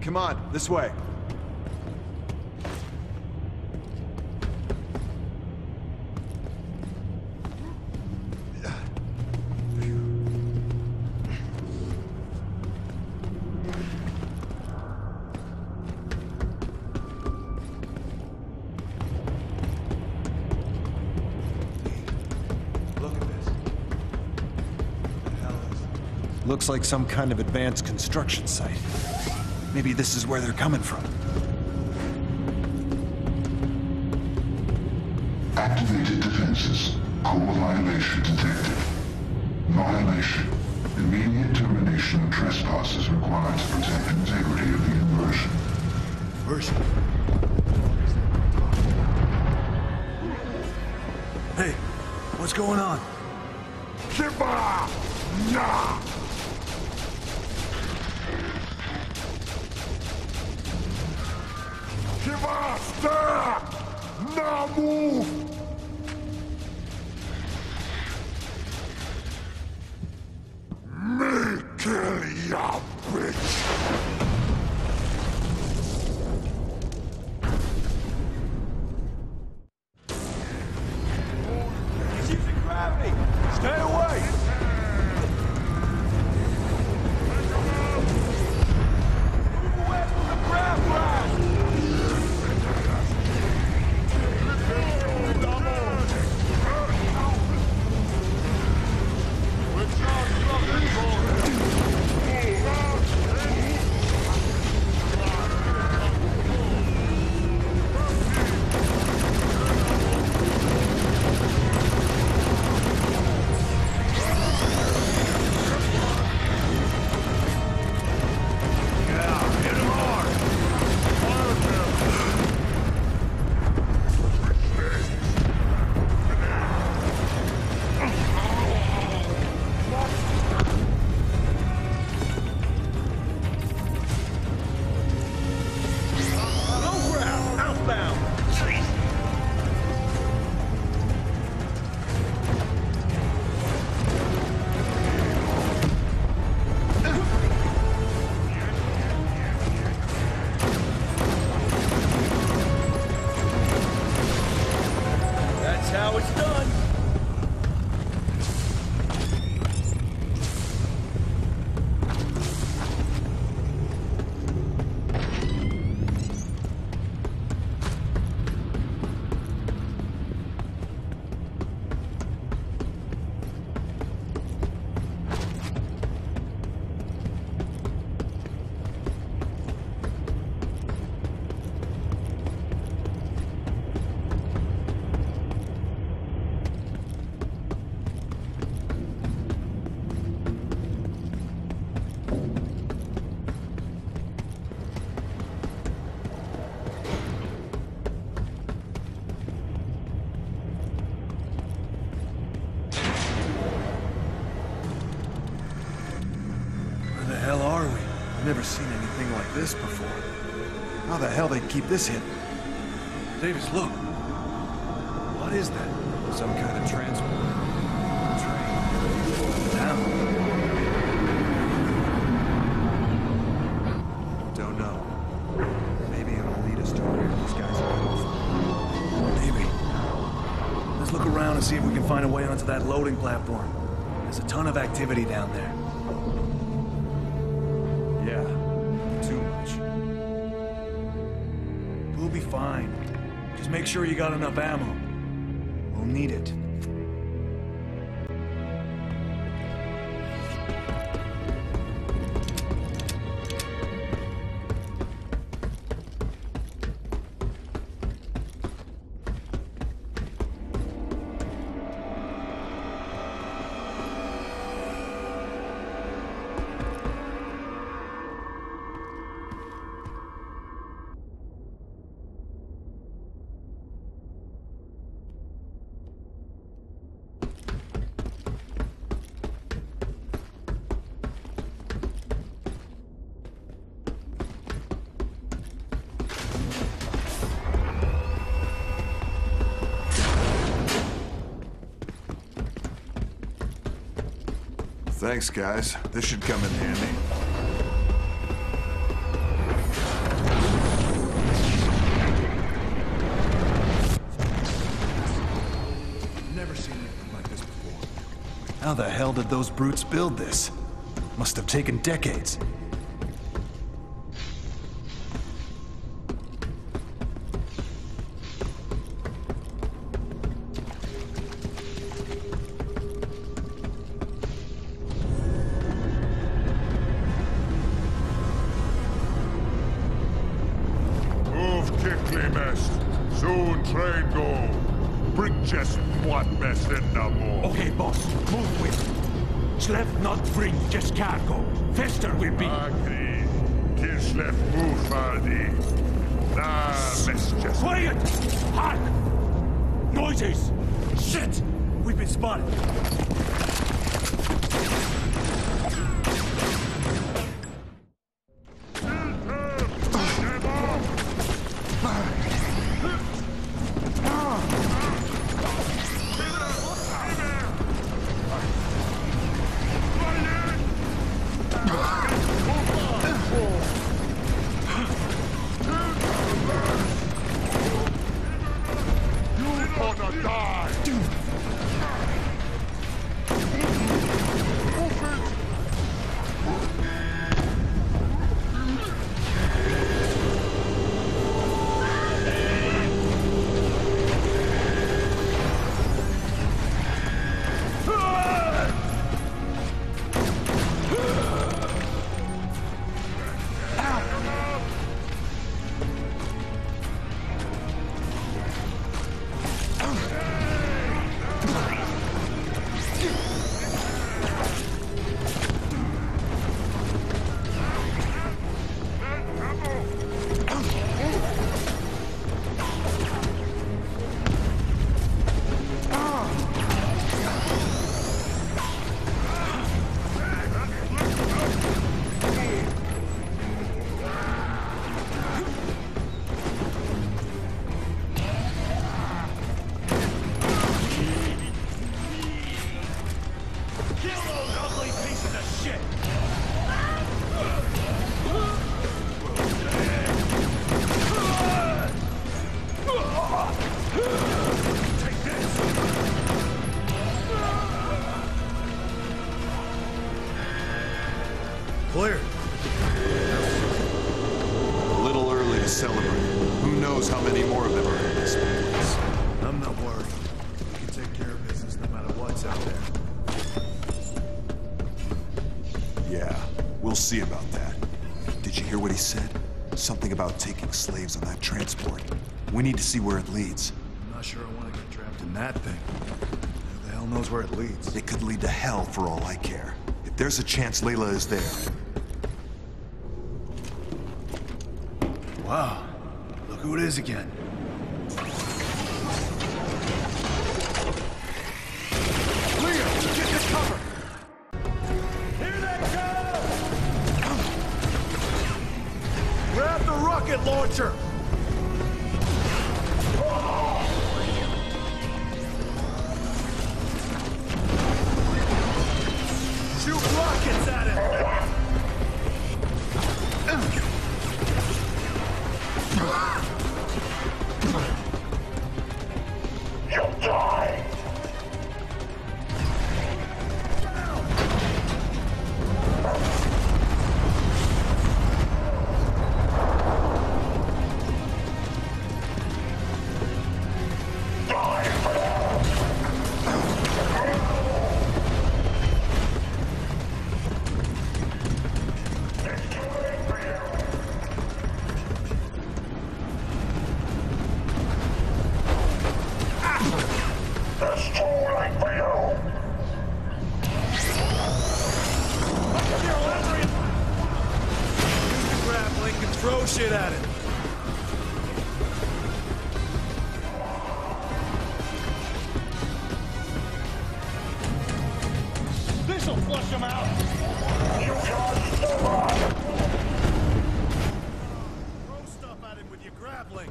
Come on, this way. Looks like some kind of advanced construction site. Maybe this is where they're coming from. Activated defenses. Core violation detected. Violation. Immediate termination of trespass is required to protect integrity of the inversion. Inversion? Hey, what's going on? Shiba! Nah! Shiba, stop! Now move! Me kill ya, bitch! He's using gravity! Stay away! Move away from the crab blast! How it's done. Never seen anything like this before. How the hell they keep this hidden? Davis, look. What is that? Some kind of transport. Train. Down. Don't know. Maybe it'll lead us to where these guys are coming from. Maybe. Let's look around and see if we can find a way onto that loading platform. There's a ton of activity down there. Yeah, too much. We'll be fine. Just make sure you got enough ammo. We'll need it. Thanks, guys. This should come in handy. Never seen anything like this before. How the hell did those brutes build this? Must have taken decades. Move quickly, Mest. Soon train go. Bring just one Mest and no more. Okay, boss, move with. Slev not bring just cargo. Fester will be. Agreed. Kislev move Fardi. Nah, Mest just... Quiet! Hark! Noises! Shit! We've been spotted. Gonna die! Clear. A little early to celebrate. Who knows how many more of them are in this place. I'm not worried. We can take care of business no matter what's out there. Yeah, we'll see about that. Did you hear what he said? Something about taking slaves on that transport. We need to see where it leads. I'm not sure I want to get trapped in that thing. Who the hell knows where it leads? It could lead to hell for all I care. If there's a chance Layla is there. Wow. Look who it is again. Clear! Get this cover! Here they come! Grab the rocket launcher! Shoot rockets at him! You'll die! Throw shit at it. This'll flush them out! Throw stuff at him with your grab link.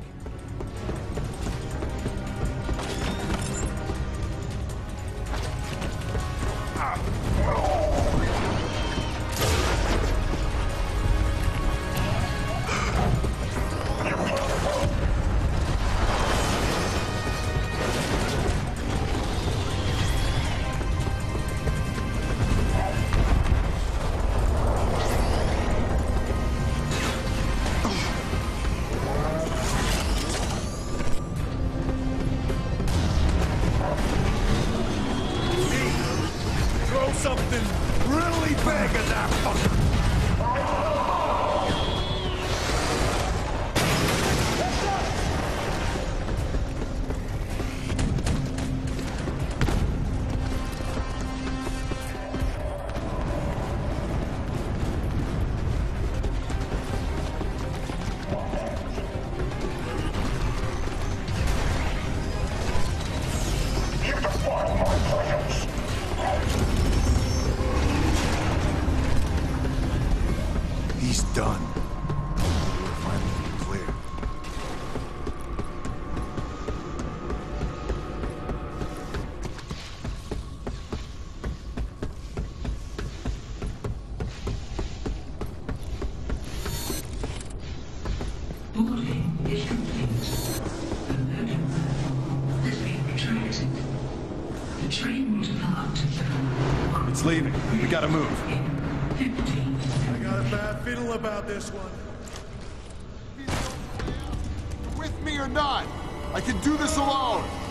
big as that fucker! He's done. We're finally clear. Boarding is complete. The loading platform has been retracted. The train will depart. It's leaving. We gotta move. In 15. I got a bad feeling about this one. With me or not, I can do this alone.